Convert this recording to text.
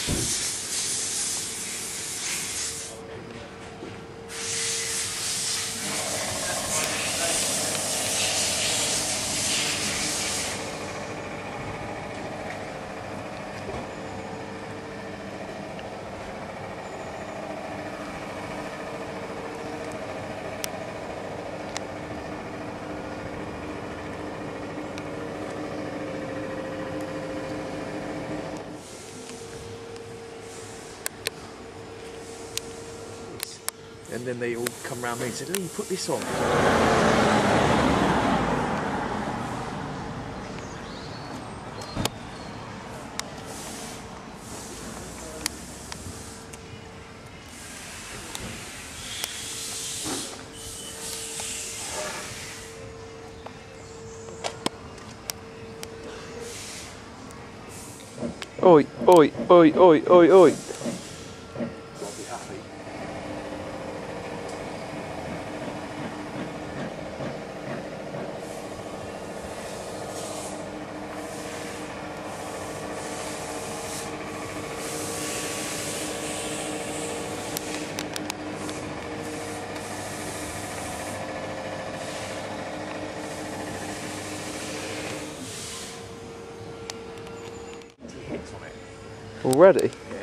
And then they all come round me and said, "Lee, put this on." Oi, oi, oi, oi, oi, oi. I'll be happy. Hits on it. Already? Yeah.